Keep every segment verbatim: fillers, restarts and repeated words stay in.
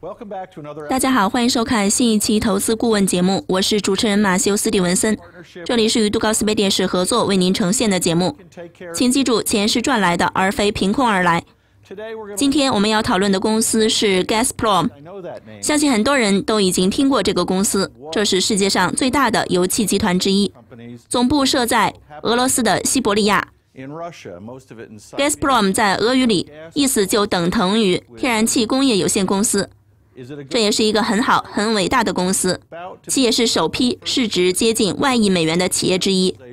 大家好，欢迎收看新一期投资顾问节目，我是主持人马修斯蒂文森。这里是与杜高斯杯电视合作为您呈现的节目。请记住，钱是赚来的，而非凭空而来。今天我们要讨论的公司是 Gazprom， 相信很多人都已经听过这个公司，这是世界上最大的油气集团之一，总部设在俄罗斯的西伯利亚。Gazprom 在俄语里意思就等同于天然气工业有限公司，这也是一个很好、很伟大的公司，其也是首批市值接近万亿美元的企业之一。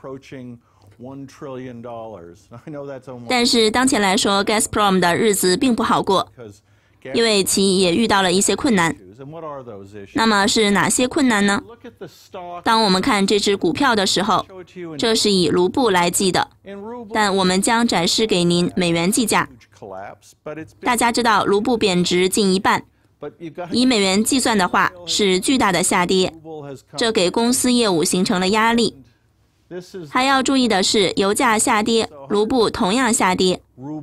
但是当前来说 ，Gazprom 的日子并不好过，因为其也遇到了一些困难。那么是哪些困难呢？当我们看这只股票的时候，这是以卢布来计的，但我们将展示给您美元计价。大家知道卢布贬值近一半，以美元计算的话是巨大的下跌，这给公司业务形成了压力。还要注意的是，油价下跌，卢布同样下跌。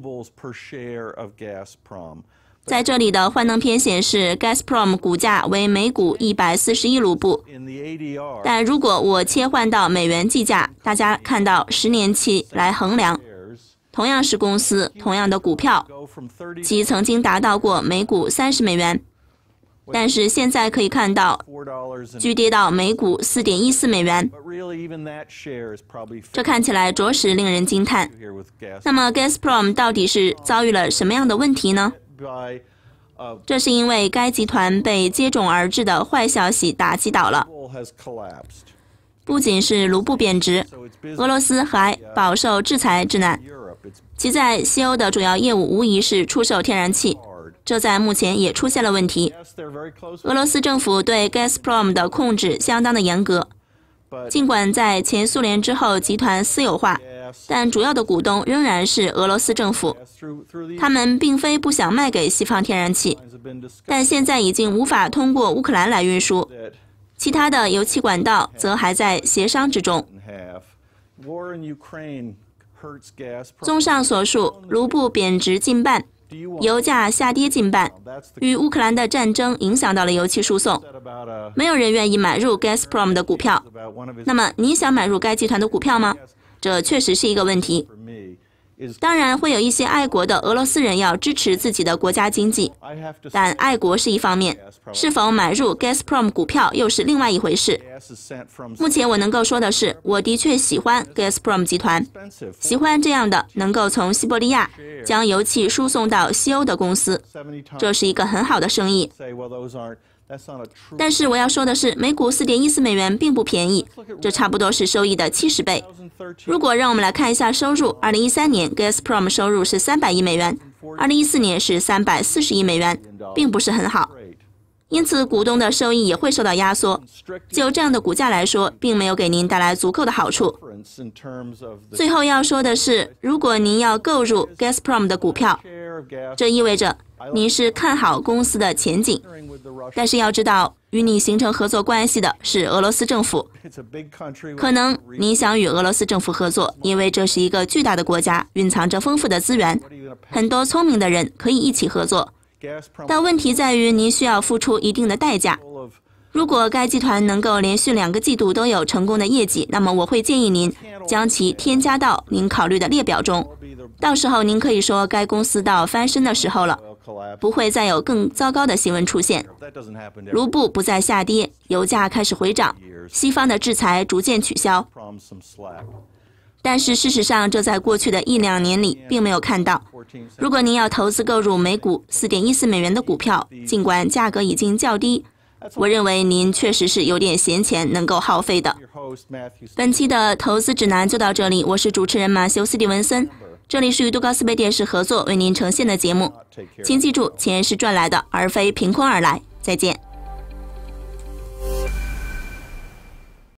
在这里的幻灯片显示 Gazprom 股价为每股一百四十一卢布，但如果我切换到美元计价，大家看到十年期来衡量，同样是公司，同样的股票，其曾经达到过每股三十美元，但是现在可以看到巨跌到每股 四点一四美元，这看起来着实令人惊叹。那么 Gazprom 到底是遭遇了什么样的问题呢？这是因为该集团被接踵而至的坏消息打击倒了。不仅是卢布贬值，俄罗斯还饱受制裁之难。其在西欧的主要业务无疑是出售天然气，这在目前也出现了问题。俄罗斯政府对 Gazprom 的控制相当的严格，尽管在前苏联之后集团私有化，但主要的股东仍然是俄罗斯政府。他们并非不想卖给西方天然气，但现在已经无法通过乌克兰来运输，其他的油气管道则还在协商之中。综上所述，卢布贬值近半，油价下跌近半，与乌克兰的战争影响到了油气输送，没有人愿意买入 Gazprom 的股票。那么你想买入该集团的股票吗？这确实是一个问题。当然会有一些爱国的俄罗斯人要支持自己的国家经济，但爱国是一方面，是否买入 Gazprom 股票又是另外一回事。目前我能够说的是，我的确喜欢 Gazprom 集团，喜欢这样的能够从西伯利亚将油气输送到西欧的公司，这是一个很好的生意。但是我要说的是，每股 四点一四美元并不便宜，这差不多是收益的七十倍。如果让我们来看一下收入，二零一三年 Gazprom 收入是三百亿美元，二零一四年是三百四十亿美元，并不是很好。因此股东的收益也会受到压缩，就这样的股价来说，并没有给您带来足够的好处。最后要说的是，如果您要购入 Gazprom 的股票，这意味着您是看好公司的前景，但是要知道，与你形成合作关系的是俄罗斯政府。可能你想与俄罗斯政府合作，因为这是一个巨大的国家，蕴藏着丰富的资源，很多聪明的人可以一起合作。但问题在于，您需要付出一定的代价。如果该集团能够连续两个季度都有成功的业绩，那么我会建议您将其添加到您考虑的列表中。到时候您可以说该公司到翻身的时候了，不会再有更糟糕的新闻出现。卢布不再下跌，油价开始回涨，西方的制裁逐渐取消。但是事实上，这在过去的一两年里并没有看到。如果您要投资购入每股 四点一四美元的股票，尽管价格已经较低，我认为您确实是有点闲钱能够耗费的。本期的投资指南就到这里，我是主持人马修斯蒂文森，这里是与杜高斯杯电视合作为您呈现的节目。请记住，钱是赚来的，而非凭空而来。再见。